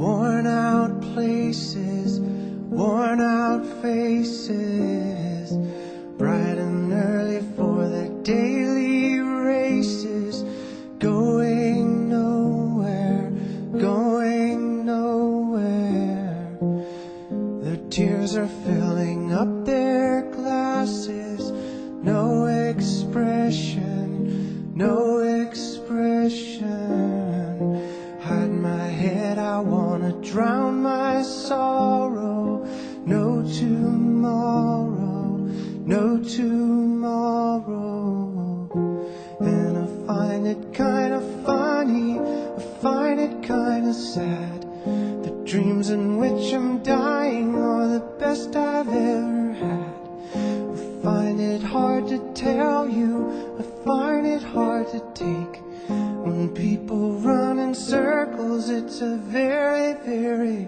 worn out places, worn out faces, bright and early for their daily races, going nowhere, going nowhere. Their tears are filling up their glasses, no expression, no expression. Hide my head, I wanna drown my sorrow. No tomorrow, no tomorrow. And I find it kinda funny, I find it kinda sad. The dreams in which I'm dying are the best I've ever had. I find it hard to tell you, I find it hard to take. When people run in circles, it's a very, very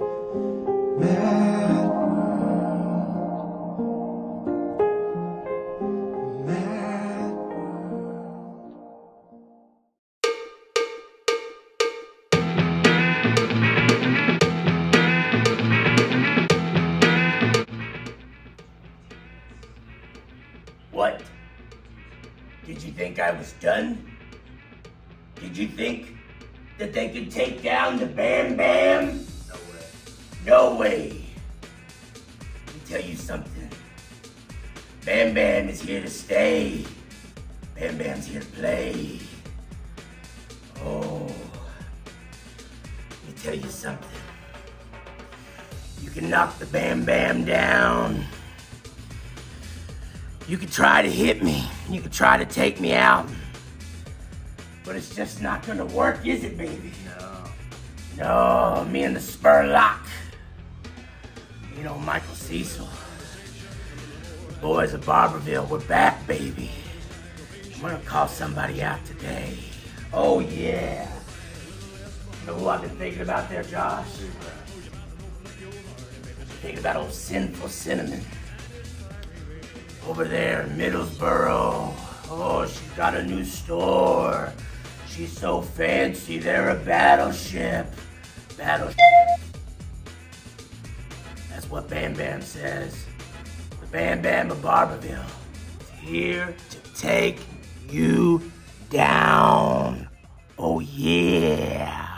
mad world. Mad world. What? Did you think I was done? Did you think that they could take down the Bam Bam? No way. No way. Let me tell you something. Bam Bam is here to stay. Bam Bam's here to play. Oh. Let me tell you something. You can knock the Bam Bam down. You can try to hit me. You can try to take me out. But it's just not gonna work, is it, baby? No, me and the Spurlock. You know, Michael Cecil. The boys of Barberville, we're back, baby. I'm gonna call somebody out today. Oh, yeah. You know who I've been thinking about there, Josh? Thinking about old Sinful Cinnamon. Over there in Middlesboro. Oh, she's got a new store. She's so fancy, they're a battleship. Battleship. That's what Bam Bam says. The Bam Bam of Barberville is here to take you down. Oh yeah.